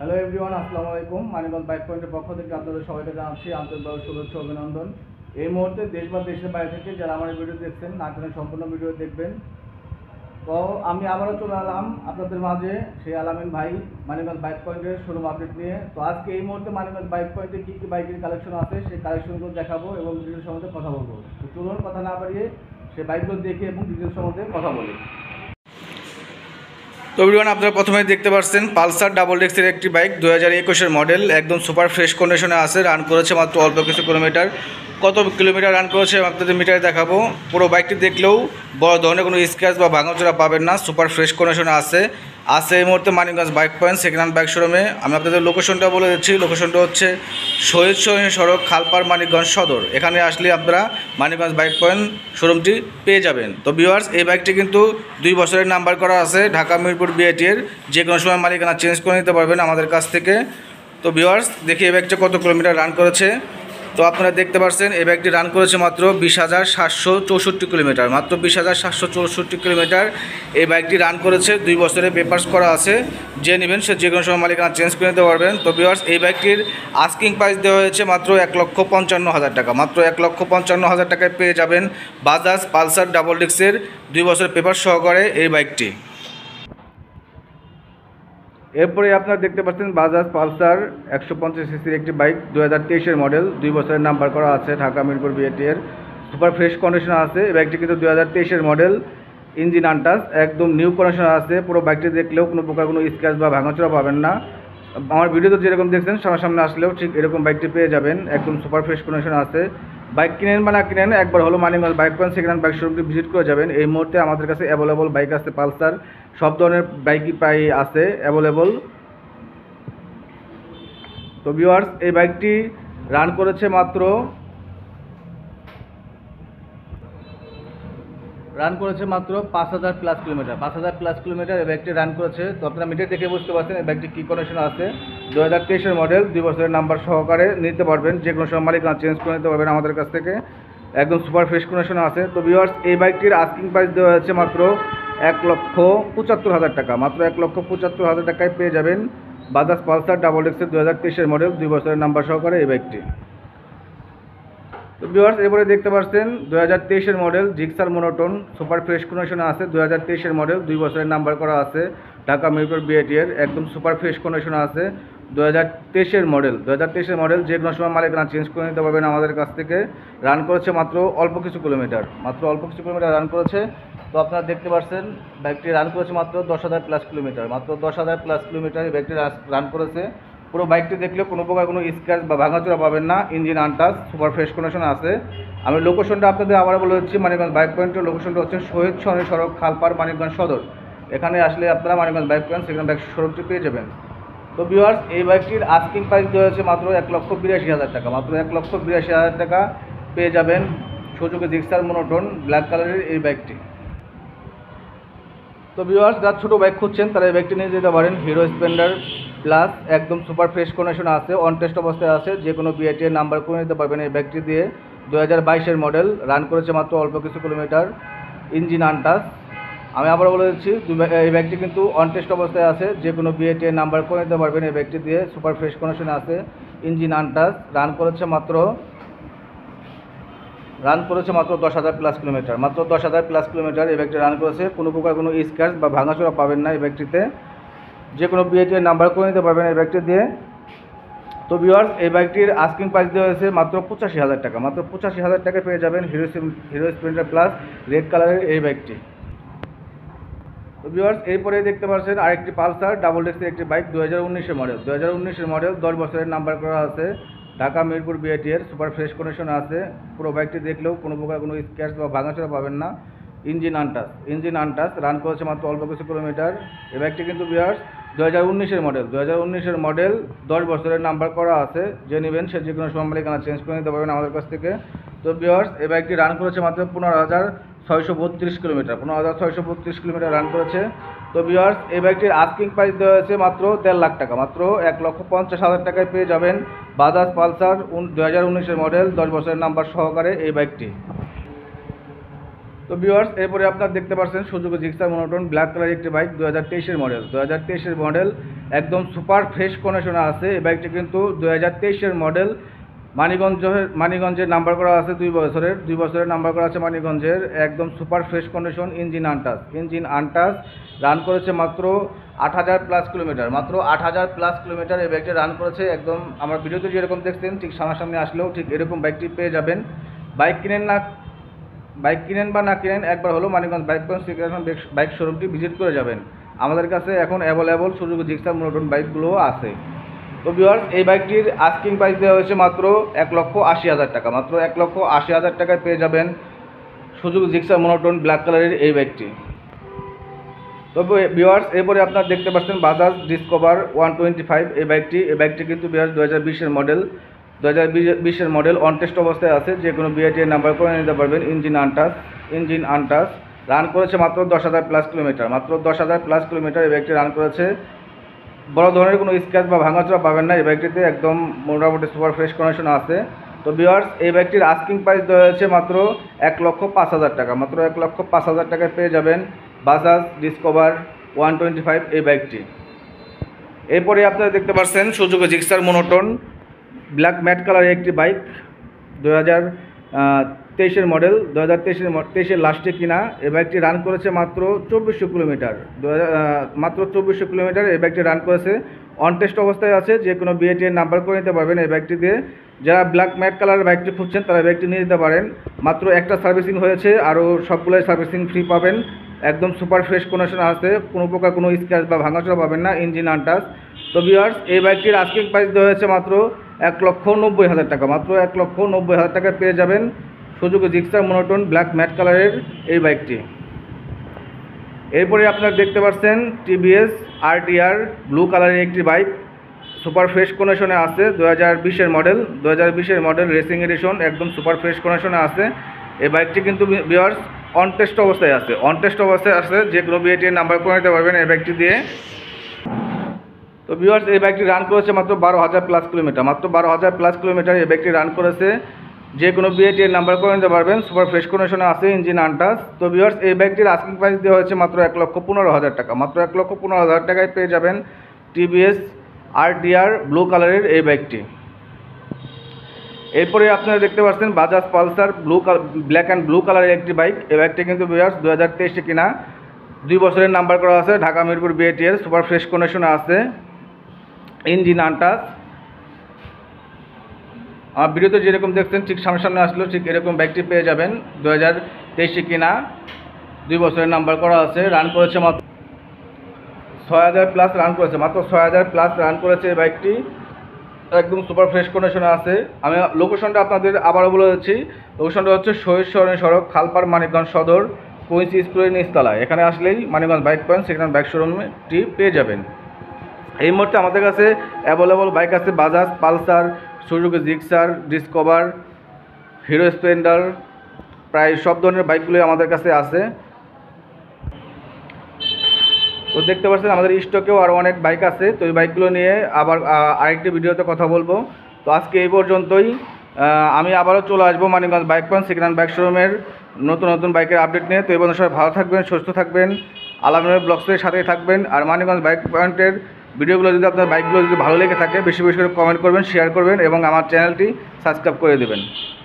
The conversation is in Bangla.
হ্যালো এভরিওয়ান, আসসালামু আলাইকুম। মানিকগঞ্জ বাইক পয়েন্টের পক্ষ থেকে আপনাদের সবাইকে জানাচ্ছি আন্তরিকভাবে শুভেচ্ছা অভিনন্দন। এই মুহূর্তে দেশ বা দেশের বাইরে থেকে যারা আমার ভিডিও দেখছেন, না টেনে সম্পূর্ণ ভিডিও দেখবেন। তো আমি আবারও চলে এলাম আপনাদের মাঝে, সেই আলামিন ভাই মানিকগঞ্জ বাইক পয়েন্টের শোরুম আপডেট নিয়ে। তো আজকে এই মুহূর্তে মানিকগঞ্জ বাইক পয়েন্টে কী কী বাইকের কালেকশন আছে সেই কালেকশনগুলো দেখাবো এবং ডিটেলস সম্বন্ধে কথা বলবো। তো চলুন কথা না বাড়িয়ে সেই বাইকগুলো দেখে এবং ডিটেলস সম্বন্ধে কথা বলি। তো এভরিওয়ান, আপনারা প্রথমেই দেখতে পাচ্ছেন পালসার ডাবল ডেক্সের একটি বাইক 2021-এর মডেল, একদম সুপার ফ্রেশ কন্ডিশনে আছে। রান করেছে মাত্র অল্প কিছু কিলোমিটার। কত কিলোমিটার রান করেছে আপনাদের মিটারে দেখাবো। পুরো বাইকটি দেখলেও বড় ধরনের কোনো স্ক্র্যাচ বা ভাঙাচোরা পাবেন না, সুপার ফ্রেশ কন্ডিশনে আছে এই মুহূর্তে Manikganj bike point second hand bike শোরুমে। আমি আপনাদের লোকেশনটা বলে দিচ্ছি। লোকেশনটা হচ্ছে শহীদ সড়ক, খালপাড়, মানিকগঞ্জ সদর। এখানে আসলে আপনারা মানিকগঞ্জ বাইক পয়েন্ট শোরুমটি পেয়ে যাবেন। তো ভিউয়ার্স, এই বাইকটি কিন্তু 2 বছরের নাম্বার করা আছে, ঢাকা মিরপুর বিআইটির। যে কোনো সময় মালিকানা চেঞ্জ করে নিতে পারবেন আমাদের কাছ থেকে। তো ভিউয়ার্স, দেখি এই বাইকটা কত কিলোমিটার রান করেছে। তো আপনারা দেখতে পাচ্ছেন এই বাইকটি রান করেছে মাত্র 20,764 কিলোমিটার। মাত্র 20,764 কিলোমিটার এই বাইকটি রান করেছে। 2 বছরের পেপারস করা আছে। যে নেবেন সে যে কোনো সময় মালিকানা চেঞ্জ করে নিতে পারবেন। তো ভিউয়ার্স, এই বাইকটির আস্কিং প্রাইস দেওয়া হয়েছে মাত্র 1,55,000 টাকা। মাত্র 1,55,000 টাকায় পেয়ে যাবেন বাজাজ পালসার ডাবল ডিস্কের 2 বছরের পেপার সহকারে এই বাইকটি। এরপরে আপনারা দেখতে পাচ্ছেন বাজাজ পালসার 150 সিসির একটি বাইক, 2023-এর মডেল, 2 বছরের নাম্বার করা আছে, ঢাকা মিরপুর বিআইটির। সুপার ফ্রেশ কন্ডিশন আছে। এই বাইকটি কিন্তু 2023-এর মডেল, ইঞ্জিন আনটাচ, একদম নিউ কন্ডিশন আছে। পুরো বাইকটি দেখলেও কোনো প্রকার কোনো স্ক্র্যাচ বা ভাঙাচোরা পাবেন না। আমার ভিডিওতে যেরকম দেখছেন সামনাসামনি আসলেও ঠিক এরকম বাইকটি পেয়ে যাবেন। একদম সুপার ফ্রেশ কন্ডিশন আছে। বাইক কিনেন বা না কিনেন, একবার হলো Manikganj bike point second hand bike শোরুমটি ভিজিট করে যাবেন। এই মুহূর্তে আমাদের কাছে অ্যাভেলেবল বাইক আছে, পালসার সব ধরনের বাইকই প্রায় আছে অ্যাভেলেবল। তো ভিউয়ার্স, এই বাইকটি রান করেছে মাত্র 5,000 প্লাস কিলোমিটার। 5,000 প্লাস কিলোমিটার এই বাইকটি রান করেছে। তো আপনারা মিটার দেখে বুঝতে পারছেন এই বাইকটি কী কন্ডিশন আছে। 2023-এর মডেল, 2 বছরের নাম্বার সহকারে নিতে পারবেন। যে কোনো সময় মালিকানা চেঞ্জ করে নিতে পারবেন আমাদের কাছ থেকে। একদম সুপার ফ্রেশ কন্ডিশনে আছে। তো ভিউয়ার্স, এই বাইকটির আস্কিং প্রাইস দেওয়া হয়েছে মাত্র 1,75,000 টাকা। মাত্র 1,75,000 টাকায় পেয়ে যাবেন বাজাজ পালসার ডাবল ডেক্সের 2023-এর মডেল, 2 বছরের নাম্বার সহকারে এই বাইকটি। তো ভিউয়ার্স, এরপরে দেখতে পাচ্ছেন 2023-এর model Gixxer monotone, super fresh কন্ডিশনে আছে। 2023-এর মডেল, 2 বছরের নাম্বার করা আছে, ঢাকা মিরপুর বিআইটির। একদম সুপার ফ্রেশ কন্ডিশনে আছে। 2023-এর মডেল, 2023-এর মডেল, যে কোনো সময় মালিকানা চেঞ্জ করে নিতে পারবেন আমাদের কাছ থেকে। রান করেছে মাত্র অল্প কিছু কিলোমিটার। মাত্র অল্প কিছু কিলোমিটার রান করেছে। তো আপনারা দেখতে পাচ্ছেন বাইকটি রান করেছে মাত্র 10,000 প্লাস কিলোমিটার। মাত্র 10,000 প্লাস কিলোমিটার এই বাইকটি রান করেছে। পুরো বাইকটি দেখলে কোনো প্রকার কোনো স্ক্র্যাচ বা ভাঙাচোরা পাবেন না। Engine untouch, super fresh condition আছে। আমি লোকেশনটা আপনাদের আবার বলে দিচ্ছি। মানিকগঞ্জ বাইক পয়েন্টের লোকেশনটা হচ্ছে শহীদ সড়ক, খালপাড়, মানিকগঞ্জ সদর। এখানে আসলে আপনারা মানিকগঞ্জ বাইক পয়েন্ট সেখানে বাইক শোরুমটি পেয়ে যাবেন। তো ভিউয়ার্স, এই বাইকটির আস্কিং প্রাইস দেওয়া হয়েছে মাত্র 1,82,000 টাকা। মাত্র 1,82,000 টাকা পেয়ে যাবেন সুজুকি জিক্সার মনোটন ব্ল্যাক কালারের এই বাইকটি। তো ভিউয়ার্স, যারা ছোটো বাইক খুঁজছেন তারা এই বাইকটি নিয়ে যেতে পারেন। হিরো স্প্লেন্ডার প্লাস, একদম সুপার ফ্রেশ কন্ডিশনে আছে, অন টেস্ট অবস্থায় আছে। যে কোনো বিআইটি এর নাম্বার করে নিতে পারবেন এই বাইকটি দিয়ে। 2022-এর মডেল, রান করেছে মাত্র অল্প কিছু কিলোমিটার, ইঞ্জিন আনটাচ। আমি আবার বলে দিচ্ছি, এই বাইকটি কিন্তু অন টেস্ট অবস্থায় আছে। যে কোনো বিআইটি এর নাম্বার করে নিতে পারবেন এই বাইকটি দিয়ে। সুপার ফ্রেশ কন্ডিশনে আছে, ইঞ্জিন আনটাচ। রান করেছে মাত্র 10,000 প্লাস কিলোমিটার। মাত্র 10,000 প্লাস কিলোমিটার এই বাইকটি রান করেছে। কোনো প্রকার কোনো স্ক্র্যাচ বা ভাঙাচোরা পাবেন না এই বাইকটিতে। যে কোনো বিআইটি এর নাম্বার করে নিতে পারবেন এই বাইকটি দিয়ে। তো ভিউয়ার্স, এই বাইকটির আস্কিং প্রাইস দেওয়া হয়েছে মাত্র 85,000 টাকা। মাত্র 85,000 টাকায় পেয়ে যাবেন হিরো স্প্লেন্ডার প্লাস রেড কালারের এই বাইকটি। তো ভিউয়ার্স, এরপরে দেখতে পাচ্ছেন আরেকটি পালসার ডাবল ডেক্সের একটি বাইক, 2019-এর মডেল। 2019-এর মডেল, 10 বছরের নাম্বার করা আছে, ঢাকা মিরপুর বিআইটির। সুপার ফ্রেশ কন্ডিশনে আছে। পুরো বাইকটি দেখলেও কোনো প্রকার কোনো স্ক্র্যাচ বা ভাঙাচোরা পাবেন না। Engine untouch. রান করেছে মাত্র অল্প কিছু কিলোমিটার। এই বাইকটি কিন্তু ভিউয়ার্স 2019-এর মডেল। 2019-এর মডেল, 10 বছরের নাম্বার করা আছে। যে নেবেন সে যে কোনো সময় মালিকানা চেঞ্জ করে নিতে পারবেন আমাদের কাছ থেকে। তো ভিউয়ার্স, এই বাইকটি রান করেছে মাত্র 15,632 কিলোমিটার। 15,632 কিলোমিটার রান করেছে। তো ভিউয়ার্স, এই বাইকটির আস্কিং প্রাইস দেওয়া হয়েছে মাত্র 1.5 লাখ টাকা। মাত্র 1,50,000 টাকায় পেয়ে যাবেন বাজাজ পালসার 2019-এর মডেল, 10 বছরের নাম্বার সহকারে এই বাইকটি। তো তো ভিউয়ার্স, এরপরে আপনারা দেখতে পাচ্ছেন সুজুকি জিক্সার মনোটন ব্ল্যাক কালারের একটি বাইক 2023-এর মডেল। 2023-এর মডেল একদম সুপার ফ্রেশ কন্ডিশনে আছে। এই বাইকটি কিন্তু 2023-এর মডেল। মানিকগঞ্জের নাম্বার করা আছে 2 বছরের নাম্বার করা আছে মানিকগঞ্জের। একদম super fresh condition, engine untouch. Run করেছে মাত্র 8000+ কিলোমিটার, মাত্র 8000+ কিলোমিটার এই বাইকটি রান করেছে। একদম আমার ভিডিওতে যেরকম দেখছেন ঠিক সামনাসামনি আসলেও ঠিক এরকম বাইকটি পেয়ে যাবেন। বাইক কিনেন বা না কিনেন, একবার হলো মানিকগঞ্জ বাইক শোরুমটি ভিজিট করে যাবেন। আমাদের কাছে এখন অ্যাভেলেবল সুজুকি জিক্সার মনোটন বাইকগুলোও আছে। তো ভিউয়ার্স, এই বাইকটির আস্কিং প্রাইস দেওয়া হয়েছে মাত্র 1,80,000 টাকা। মাত্র 1,80,000 টাকায় পেয়ে যাবেন সুজুকি জিক্সার মনোটন ব্ল্যাক কালারের এই বাইকটি। তবে ভিউয়ার্স, এরপরে আপনারা দেখতে পাচ্ছেন বাজাজ ডিসকভার 125 এই বাইকটি কিন্তু ভিউয়ার্স 2020-এর মডেল। 2020-এর মডেল অন টেস্ট অবস্থায় আছে, যে কোনো বিআইটির নাম্বার করে নিতে পারবেন। Engine untouch. রান করেছে মাত্র 10,000+ কিলোমিটার, মাত্র 10,000+ কিলোমিটার এই বাইকটি রান করেছে। বড় ধরনের কোনো স্ক্র্যাচ বা ভাঙাচোরা পাবেন না এই বাইকটিতে, একদম মোটামুটি সুপার ফ্রেশ কন্ডিশন আছে। তো ভিউয়ার্স, এই বাইকটির আস্কিং প্রাইস দেওয়া হয়েছে মাত্র 1,05,000 টাকা। মাত্র 1,05,000 টাকায় পেয়ে যাবেন বাজাজ ডিসকভার 125 এই বাইকটি। এরপরে আপনারা দেখতে পাচ্ছেন Suzuki Gixxer monotone black matte কালারের একটি বাইক 2023-এর মডেল। 2023-এর লাস্টে কিনা এই বাইকটি রান করেছে মাত্র 2400 কিলোমিটার। মাত্র 2400 কিলোমিটার এই বাইকটি রান করেছে। অন টেস্ট অবস্থায় আছে, যে কোনো বিআইটির নাম্বার করে নিতে পারবেন এই বাইকটি দিয়ে। যারা ব্ল্যাক ম্যাট কালারের বাইকটি খুঁজছেন তারা বাইকটি নিয়ে যেতে পারেন। মাত্র একটা সার্ভিসিং হয়েছে, আরও সবগুলোই সার্ভিসিং ফ্রি পাবেন। একদম সুপার ফ্রেশ কন্ডিশন আছে, কোনো প্রকার কোনো স্ক্র্যাচ বা ভাঙাচোরা পাবেন না, ইঞ্জিন আনটাচ। তো ভিউয়ার্স, এই বাইকটির আস্কিং প্রাইস দেওয়া হয়েছে মাত্র 1,90,000 টাকা। মাত্র 1,90,000 টাকায় পেয়ে যাবেন Suzuki Gixxer monotone black matte কালারের এই বাইকটি। এরপরে আপনারা দেখতে পাচ্ছেন টিভিএস RTR ব্লু কালারের একটি বাইক সুপার ফ্রেশ কন্ডিশনে আছে। 2020-এর মডেল। 2020-এর মডেল রেসিং এডিশন, একদম সুপার ফ্রেশ কন্ডিশনে আছে। এই বাইকটি কিন্তু ভিউয়ার্স অন টেস্ট অবস্থায় আছে। যে কোনো বিআইটির নাম্বার করে নিতে পারবেন এই বাইকটি দিয়ে। তো ভিউয়ার্স, এই বাইকটি রান করেছে মাত্র 12,000+ কিলোমিটার। মাত্র 12,000+ কিলোমিটার এই বাইকটি রান করেছে। যে কোনো বিআইটির নাম্বার করে নিতে পারবেন, সুপার ফ্রেশ কন্ডিশনে আছে, ইঞ্জিন আনটাচ। তো ভিউয়ার্স, এই বাইকটির আস্কিং প্রাইস দেওয়া হয়েছে মাত্র 1,15,000 টাকা। মাত্র 1,15,000 টাকায় পেয়ে যাবেন টিভিএস RTR ব্লু কালারের এই বাইকটি। এরপরে আপনারা দেখতে পাচ্ছেন Bajaj Pulsar black and blue কালারের একটি বাইক। এই বাইকটি কিন্তু ভিউয়ার্স 2023-এ কিনা, 2 বছরের নাম্বার করা আছে, ঢাকা মিরপুর বিআইটির, সুপার ফ্রেশ কন্ডিশনে আছে, ইঞ্জিন আনটাচ। আমার ভিডিওতে যেরকম দেখছেন ঠিক সামনে আসলেও ঠিক এরকম বাইকটি পেয়ে যাবেন। 2023-এ কিনা, 2 বছরের নাম্বার করা আছে, রান করেছে মাত্র 6,000+ রান করেছে। মাত্র 6,000+ রান করেছে এই বাইকটি, একদম সুপার ফ্রেশ কন্ডিশনে আছে। আমি লোকেশনটা আপনাদের আবারও বলে দিচ্ছি। লোকেশনটা হচ্ছে শহীদ সড়ক খালপাড় মানিকগঞ্জ সদর কুইন্স স্কুলের নিচতলায়। এখানে আসলেই মানিকগঞ্জ বাইক পয়েন্ট, সেখানে বাইক শোরুমটি পেয়ে যাবেন। এই মুহূর্তে আমাদের কাছে অ্যাভেলেবল বাইক আছে Bajaj Pulsar, Suzuki Gixxer, Discover, Hero Splendor, প্রায় সব ধরনের বাইকগুলোই আমাদের কাছে আছে। তো দেখতে পাচ্ছেন আমাদের স্টকেও আরও অনেক বাইক আছে। তো এই বাইকগুলো নিয়ে আবার আরেকটি ভিডিওতে কথা বলবো। তো আজকে এই পর্যন্তই। আমি আবারও চলে আসবো Manikganj bike point, second hand bike শোরুমের নতুন বাইকের আপডেট নিয়ে। তো এই পর্যন্ত সবাই ভালো থাকবেন, সুস্থ থাকবেন, আলামিনের ব্লগসের সাথেই থাকবেন। আর মানিকগঞ্জ বাইক পয়েন্টের ভিডিওগুলো যদি আপনার বাইকগুলো যদি ভালো লেগে থাকে, বেশি বেশি করে কমেন্ট করবেন, শেয়ার করবেন এবং আমার চ্যানেলটি সাবস্ক্রাইব করে দেবেন।